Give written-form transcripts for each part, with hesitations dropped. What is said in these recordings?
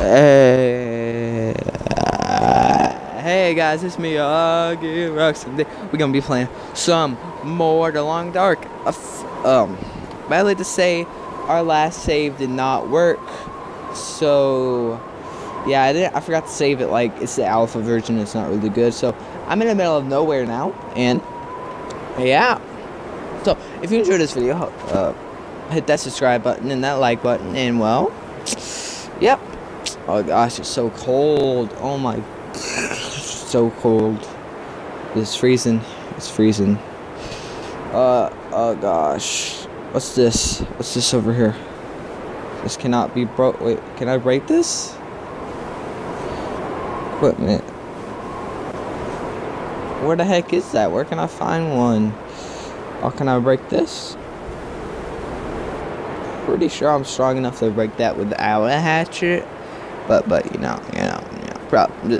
Hey guys, it's me, Augie Rocks, and we're gonna be playing some more The Long Dark. Badly to say, our last save did not work, so yeah, I forgot to save it. Like, it's the alpha version, it's not really good. So I'm in the middle of nowhere now, and yeah. So if you enjoyed this video, hit that subscribe button and that like button, and well, yep. Oh gosh, it's so cold. Oh my, so cold. It's freezing. It's freezing. Oh gosh. What's this? What's this over here? This cannot be broke. Wait, can I break this? Equipment. Where the heck is that? Where can I find one? Or can I break this? Pretty sure I'm strong enough to break that with the owl hatchet. But you know, probably.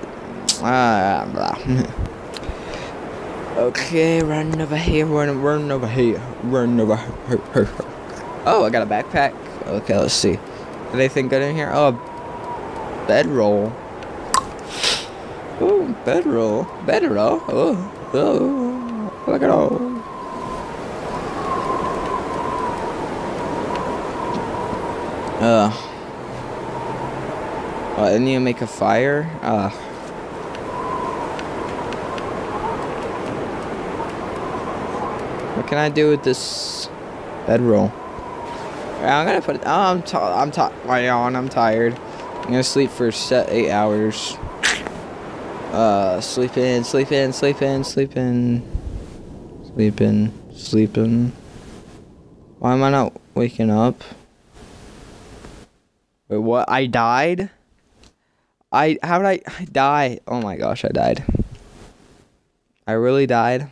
Okay, run over here, run over here, run over here. Oh, I got a backpack. Okay, let's see. Did anything good in here? Oh, bedroll. Oh, bedroll. Bedroll. Oh, look at all. I need to make a fire. What can I do with this bedroll? I'm gonna put it. Oh, I'm tired. I'm gonna sleep for 8 hours. Sleep in. Why am I not waking up? Wait, what? I died? How did I die? Oh my gosh, I died. I really died.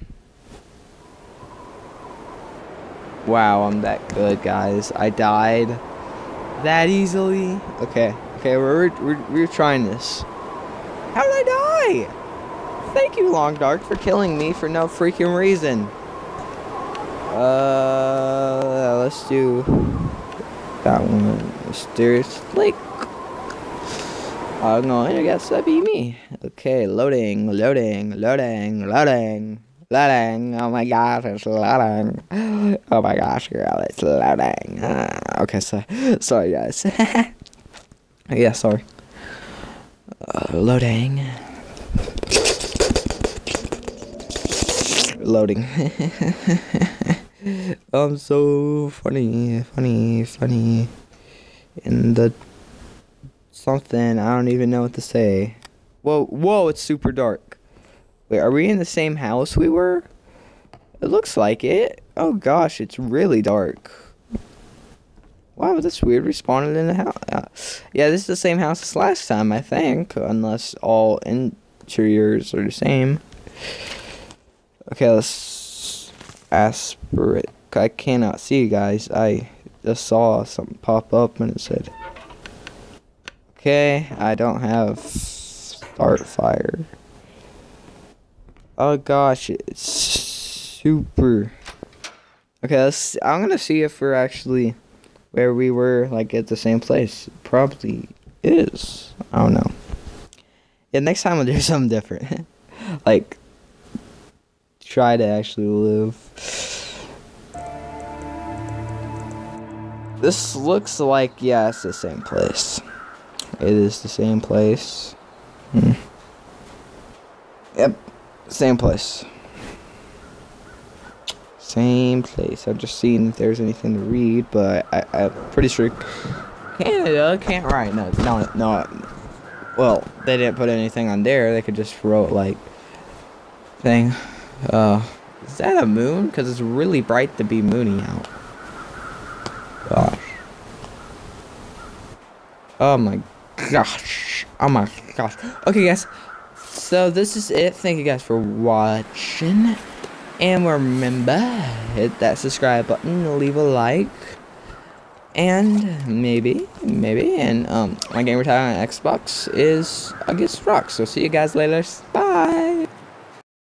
Wow, I'm that good, guys. I died that easily. Okay, we're trying this. How did I die? Thank you, Long Dark, for killing me for no freaking reason. Let's do that one. Mysterious Lake. I'm going to guess that be me. Okay, loading. Oh my gosh, it's loading. Oh my gosh, girl, it's loading. Okay, so sorry guys. Yeah, sorry. Loading. I'm so funny. In the something, I don't even know what to say. Whoa, it's super dark. Wait, are we in the same house we were? It looks like it. Oh gosh, it's really dark. Wow, that's weird. We spawned in the house. Yeah, this is the same house as last time, I think. Unless all interiors are the same. Okay, let's aspirate. I cannot see, guys. I just saw something pop up and it said, okay, I don't have start fire. Oh gosh, it's super. Okay, I'm gonna see if we're actually where we were, like at the same place. It probably is. I don't know. Yeah, next time we'll do something different. Like, try to actually live. This looks like, yeah, it's the same place. It is the same place. Yep, same place. Same place. I'm just seeing if there's anything to read, but I'm pretty sure Canada can't write. No. Well, they didn't put anything on there. They could just wrote like thing. Is that a moon? Because it's really bright to be moony out. Gosh. Oh my gosh. Okay, guys. So this is it. Thank you guys for watching. And remember, hit that subscribe button, leave a like. And maybe. And my gamer tag on Xbox is August Rocks. So see you guys later. Bye.